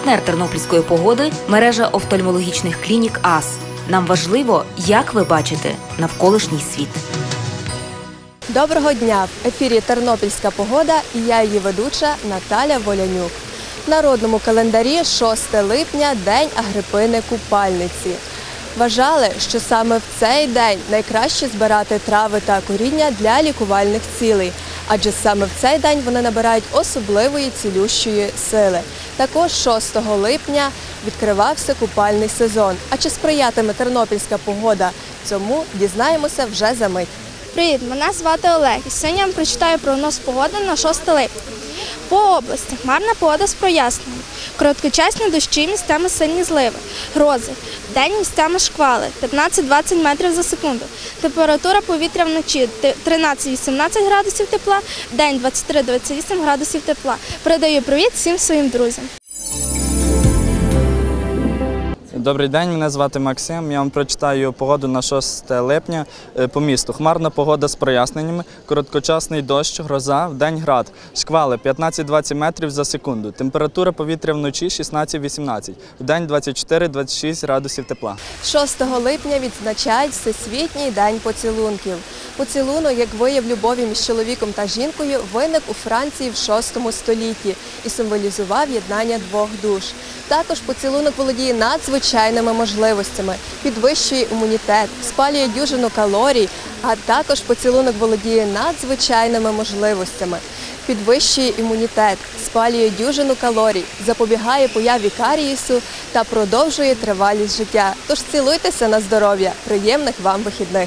Партнер тернопільської погоди – мережа офтальмологічних клінік АС. Нам важливо, як ви бачите навколишній світ. Доброго дня! В ефірі «Тернопільська погода» і я її ведуча Наталя Волянюк. В народному календарі 6 липня – День Агрипини-Купальниці. Вважали, що саме в цей день найкраще збирати трави та коріння для лікувальних цілей, адже саме в цей день вони набирають особливої цілющої сили. Також 6 липня відкривався купальний сезон. А чи сприятиме тернопільська погода цьому, дізнаємося вже за мить. Привіт, мене звати Олег. І сьогодні я вам прочитаю прогноз погоди на 6 липня. По області хмарна погода з проясненням. Короткочасні дощі, місцями сильні зливи, грози. Вдень місцями шквали 15-20 метрів за секунду. Температура повітря вночі 13-18 градусів тепла, вдень 23-28 градусів тепла. Передаю привіт всім своїм друзям. Добрий день, мене звати Максим. Я вам прочитаю погоду на 6 липня по місту. Хмарна погода з проясненнями, короткочасний дощ, гроза, вдень град, шквали 15-20 метрів за секунду. Температура повітря вночі 16-18, вдень 24-26 градусів тепла. 6 липня відзначають Всесвітній день поцілунків. Поцілунок, як вияв любові між чоловіком та жінкою, виник у Франції в 6 столітті і символізував єднання двох душ. Також поцілунок володіє надзвичайними можливостями, підвищує імунітет, спалює дюжину калорій, а також поцілунок володіє надзвичайними можливостями, підвищує імунітет, спалює дюжину калорій, запобігає появі карієсу та продовжує тривалість життя. Тож цілуйтеся на здоров'я! Приємних вам вихідних!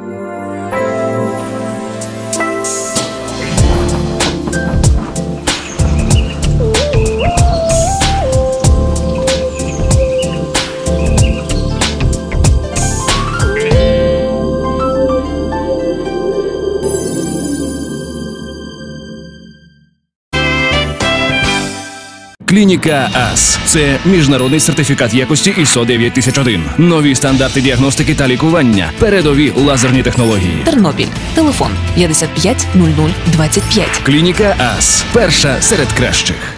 Клініка АС – це міжнародний сертифікат якості ISO 9001. Нові стандарти діагностики та лікування. Передові лазерні технології. Тернопіль. Телефон 55 00 25. Клініка АС – перша серед кращих.